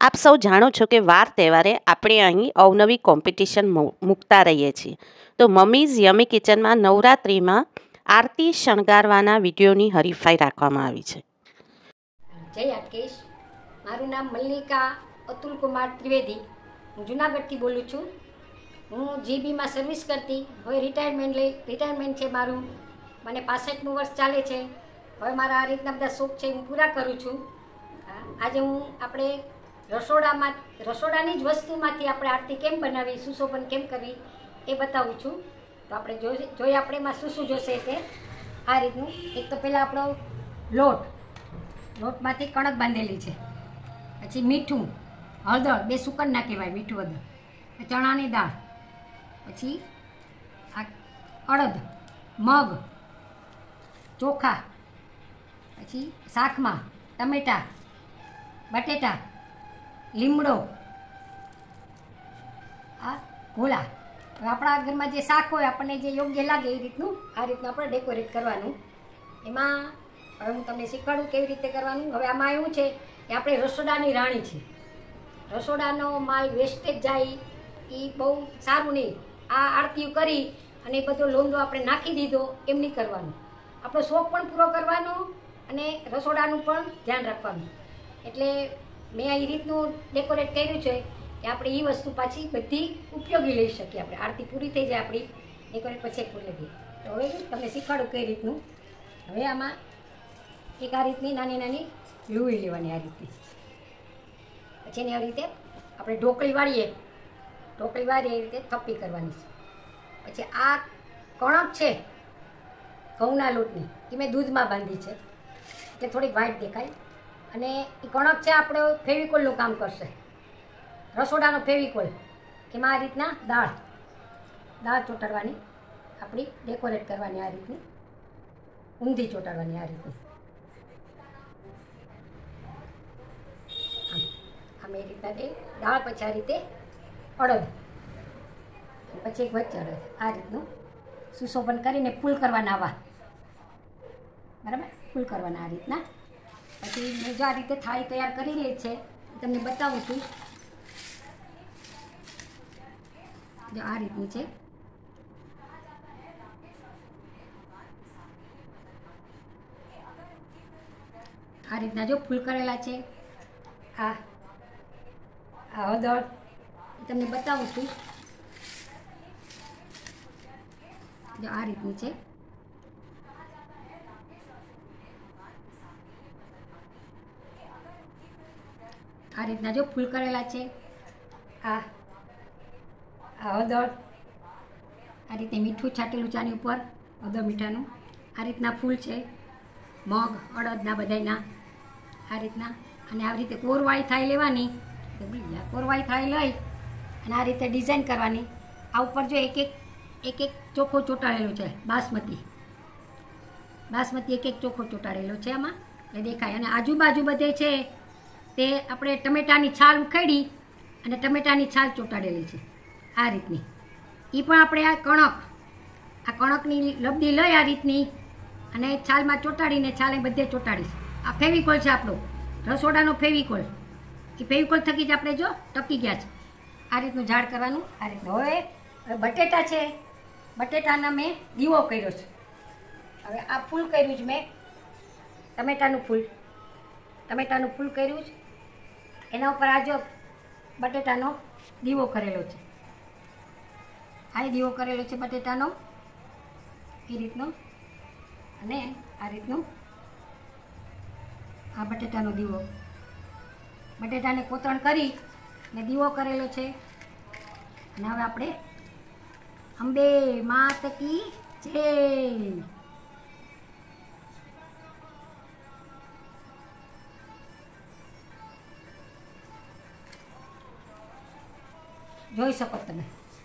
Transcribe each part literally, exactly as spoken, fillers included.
આપ સૌ જાણો છો કે વાર તહેવારે આપણે અહીં અવનવી કોમ્પિટિશન મૂકતા રહીએ છીએ. તો મમ્મીઝ યમી કિચનમાં નવરાત્રિમાં આરતી શણગારવાના વિડીયોની હરીફાઈ રાખવામાં આવી છે. જય હાટકેશ. મારું નામ મલ્લિકા અતુલ કુમાર ત્રિવેદી. હું જુનાગઢથી બોલું છું. હું જીબીમાં સર્વિસ કરતી, હવે રિટાયરમેન્ટ લઈ રિટાયરમેન્ટ છે મારું. મને પાસઠમું વર્ષ ચાલે છે. હવે મારા આ રીતના બધા શોખ છે હું પૂરા કરું છું. આજે હું આપણે રસોડામાં રસોડાની જ વસ્તુમાંથી આપણે આરતી કેમ બનાવી, સુશોભન કેમ કરવી એ બતાવું છું. તો આપણે જોઈ જોઈએ આપણે એમાં શું શું જોશે તે આ રીતનું. એક તો પહેલાં આપણો લોટ લોટમાંથી કણક બાંધેલી છે, પછી મીઠું, હળદર, બે સુકન ના કહેવાય, મીઠું હળદર, ચણાની દાળ, પછી આ અડદ, મગ, ચોખા, પછી શાકમાં ટમેટાં, બટેટા, લીમડો, આ ગોળા. હવે આપણા ઘરમાં જે શાક હોય આપણને જે યોગ્ય લાગે એ રીતનું આ રીતનું આપણે ડેકોરેટ કરવાનું. એમાં હવે હું તમને શીખવાડું કેવી રીતે કરવાનું. હવે આમાં એવું છે કે આપણે રસોડાની રાણી છે. રસોડાનો માલ વેસ્ટેજ જાય એ બહુ સારું નહીં. આ આરતીઓ કરી અને એ બધો લોંદો આપણે નાખી દીધો એમ નહીં કરવાનું. આપણો શોખ પણ પૂરો કરવાનો અને રસોડાનું પણ ધ્યાન રાખવાનું. એટલે મેં આ રીતનું ડેકોરેટ કર્યું છે કે આપણે એ વસ્તુ પાછી બધી ઉપયોગી લઈ શકીએ. આપણે આરતી પૂરી થઈ જાય આપણી ડેકોરેટ પછી પૂરી લઈએ. તો હવે તમને શીખવાડું કઈ રીતનું. હવે આમાં એક આ રીતની નાની નાની લુઈ લેવાની, આ રીતની. પછી એને આવી રીતે આપણે ઢોકળી વાળીએ ઢોકળી વાળીએ એ રીતે થપ્પી કરવાની છે. પછી આ કણક છે ઘઉંના લોટની, એ મેં દૂધમાં બાંધી છે એટલે થોડીક વ્હાઈટ દેખાય. અને એ કણક છે આપણે ફેવિકોલનું કામ કરશે, રસોડાનો ફેવિકોલ. એમાં આ રીતના દાળ દાળ ચોંટાડવાની, આપણી ડેકોરેટ કરવાની, આ રીતની ઊંધી ચોંટાડવાની, આ રીતની. આમ એ રીતના દે દાળ, પછી આ રીતે અડદ, પછી એક વચ્ચે અડદ, આ રીતનું સુશોભન કરીને ફૂલ કરવાના, આવા બરાબર ફૂલ કરવાના આ રીતના. પછી મેં જો આ રીતે થાળી તૈયાર કરી લે છે તમને બતાવું છું. જો આ રીતની છે. આ રીતના જો ફૂલ કરેલા છે. આ આ હળદર તમને બતાવું છું. જો આ રીતની છે. આ રીતના જો ફૂલ કરેલા છે. આ આ હળદર, આ રીતે મીઠું છાંટેલું ચાની ઉપર, હળદર મીઠાનું. આ રીતના ફૂલ છે. મગ, અડદના બધાયના આ રીતના. અને આવી રીતે કોરવાળી થાળી લેવાની, કોરવાળી થાળી લઈ અને આ રીતે ડિઝાઇન કરવાની. આ ઉપર જો એક એક એક એક ચોખ્ખો ચોંટાડેલો છે, બાસમતી બાસમતી એક એક ચોખ્ખો ચોંટાડેલો છે આમાં એ દેખાય. અને આજુબાજુ બધે છે તે આપણે ટમેટાની છાલ ઉખેડી અને ટમેટાની છાલ ચોંટાડેલી છે આ રીતની. એ પણ આપણે આ કણક આ કણકની લબડી લઈ આ રીતની અને છાલમાં ચોંટાડીને છાલ બધે ચોંટાડીશ. આ ફેવિકોલ છે આપણો રસોડાનો ફેવિકોલ. એ ફેવિકોલ થકી જ આપણે જો ટકી ગયા છે. આ રીતનું ઝાડ કરવાનું, આ રીતનું. હવે હવે બટેટા છે, બટેટાના મેં દીવો કર્યો છે. હવે આ ફૂલ કર્યું છે મેં, ટમેટાનું ફૂલ ટમેટાનું ફૂલ કર્યું છે. એના ઉપર આ જો બટેટાનો દીવો કરેલો છે. આ દીવો કરેલો છે બટેટાનો એ રીતનો. અને આ રીતનું આ બટેટાનો દીવો, બટેટાને કોતરણ કરી ને દીવો કરેલો છે. અને હવે આપણે અંબે માત કી જય. જોઈ શકો તમે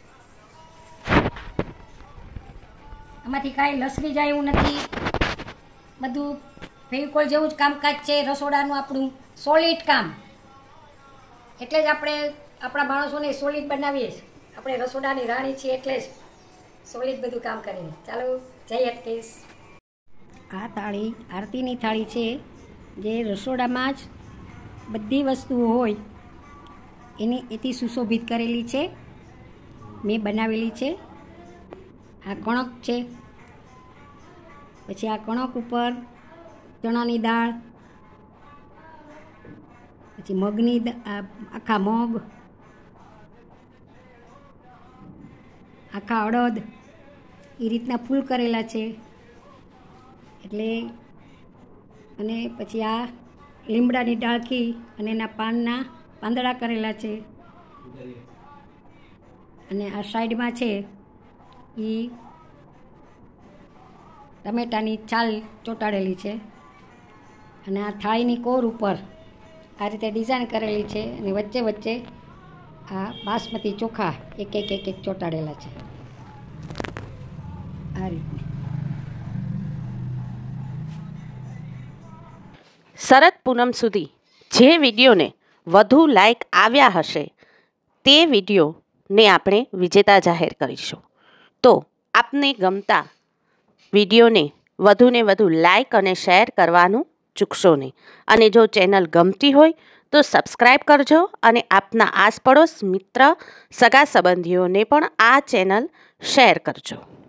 આમાંથી કાંઈ લસરી જાય એવું નથી. બધું ફેવિકોલ જેવું જ કામકાજ છે રસોડાનું, આપણું સોલિડ કામ. એટલે જ આપણે આપણા માણસોને સોલિડ બનાવીએ છીએ. આપણે રસોડાની રાણી છીએ એટલે જ સોલિડ બધું કામ કરીને. ચાલો, જય હાટકેશ. આ થાળી આરતીની થાળી છે જે રસોડામાં જ બધી વસ્તુઓ હોય એને એથી સુશોભિત કરેલી છે, મેં બનાવેલી છે. આ કણક છે. પછી આ કણક ઉપર ચણાની દાળ, પછી મગની આખા મગ, આખા અડદ એ રીતના ફૂલ કરેલા છે. એટલે અને પછી આ લીમડાની ડાળખી અને એના પાનના પાંદડા કરેલા છે. અને આ સાઈડમાં છે એ ટમેટાની છાલ ચોંટાડેલી છે. અને આ થાળીની કોર ઉપર આ રીતે ડિઝાઇન કરેલી છે. અને વચ્ચે વચ્ચે આ બાસમતી ચોખા એક એક એક એક ચોંટાડેલા છે. આ રીતે શરદ પૂનમ સુધી જે વિડીયોને વધુ લાઈક આવ્યા હશે તે વિડીયોને આપણે વિજેતા જાહેર કરીશું. તો આપને ગમતા વિડીયોને વધુને વધુ લાઈક અને શેર કરવાનું ચૂકશો નહીં. અને જો ચેનલ ગમતી હોય તો સબસ્ક્રાઈબ કરજો અને આપના આસપડોશ મિત્ર સગા સંબંધીઓને પણ આ ચેનલ શેર કરજો.